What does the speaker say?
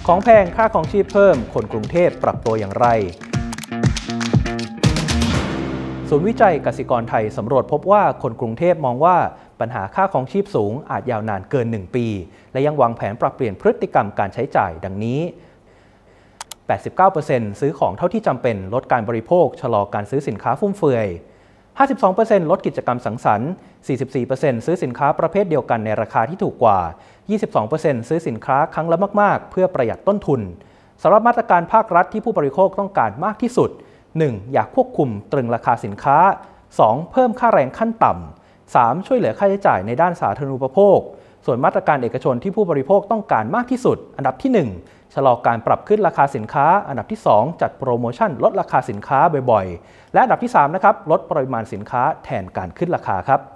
ของแพงค่าครองชีพเพิ่มคนกรุงเทพปรับตัวอย่างไรศูนย์วิจัยกสิกรไทยสำรวจพบว่าคนกรุงเทพมองว่าปัญหาค่าครองชีพสูงอาจยาวนานเกิน1 ปีและยังวางแผนปรับเปลี่ยนพฤติกรรมการใช้จ่ายดังนี้ 89% ซื้อของเท่าที่จำเป็นลดการบริโภคชะลอการซื้อสินค้าฟุ่มเฟือย 52% ลดกิจกรรมสังสรรค์ 44% ซื้อสินค้าประเภทเดียวกันในราคาที่ถูกกว่า 22% ซื้อสินค้าครั้งละมากๆเพื่อประหยัดต้นทุนสำหรับมาตรการภาครัฐที่ผู้บริโภคต้องการมากที่สุด 1. อยากควบคุมตรึงราคาสินค้า 2. เพิ่มค่าแรงขั้นต่ำ 3. ช่วยเหลือค่าใช้จ่ายในด้านสาธารณูปโภคส่วนมาตรการเอกชนที่ผู้บริโภคต้องการมากที่สุดอันดับที่ 1ชะลอการปรับขึ้นราคาสินค้าอันดับที่ 2จัดโปรโมชั่นลดราคาสินค้าบ่อยๆและอันดับที่ 3นะครับลดปริมาณสินค้าแทนการขึ้นราคาครับ